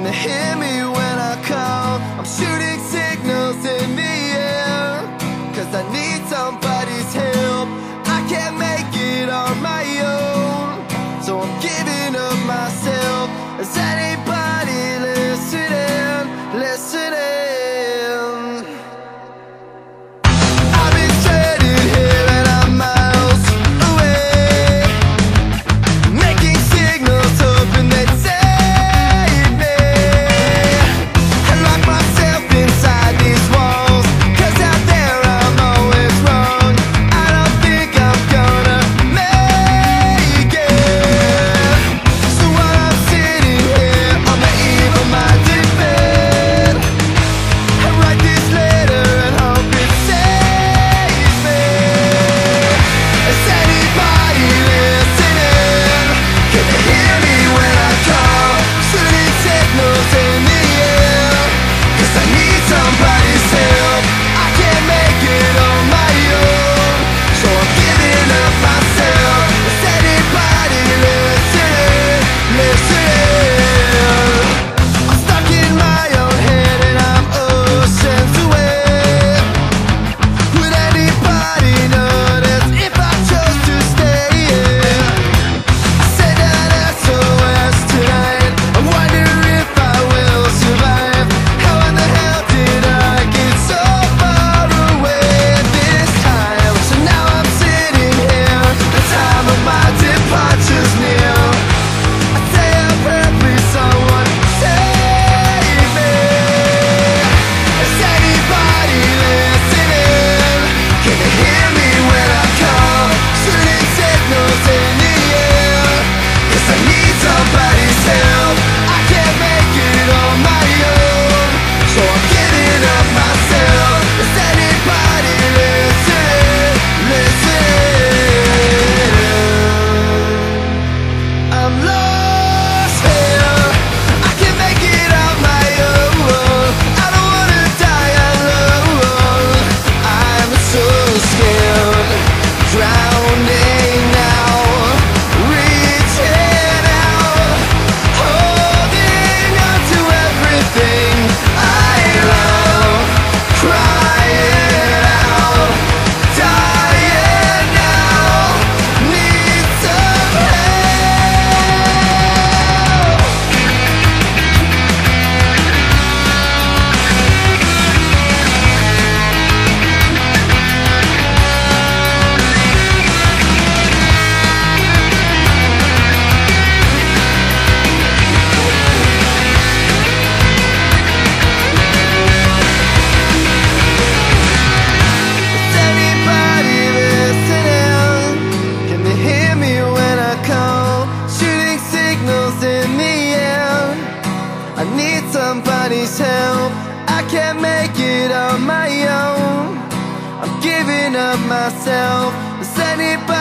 they hear me when I call? I'm shooting signals in the air, 'cause I need somebody's help. I can't make it on my own, so I'm giving up myself. Is anybody listening? Listening? I've been stranded here and I'm miles away, making signals hoping they'd save me. I lock myself inside these walls, 'cause out there I'm always wrong. I don't think I'm gonna make it. So while I'm sitting here on the eve of my defeat, I write this letter and hope it saves me. Is anybody listening? Can you hear me when I call? Shooting signals in the air, 'cause I need somebody's help. I can't make it on my own, so I'm giving up myself. Is anybody listening? Listening? I'm stuck in my own head and I'm oceans away. Would anybody notice if I chose to stay here? I send an SOS tonight. I wonder if I will survive. How in the hell did I get so far away this time? So now I'm sitting here, the time of my departure's near. I say a prayer, please someone save me. Is anybody listening? Can you hear me when I call? Shooting signals in the air, 'cause I need somebody's help. I can't make it on my own, so I'm giving up myself. Is anybody listening? Listening? I'm lost here, I can't make it on my own. I don't wanna die alone. I'm so scared, drowning now, reaching out, holding on to everything I love, crying out, dying now, need some help. Is anybody listening? Can they hear me when I call? Shooting signals in the air, I need somebody's help. I can't make it on my own, I'm giving up myself. Is anybody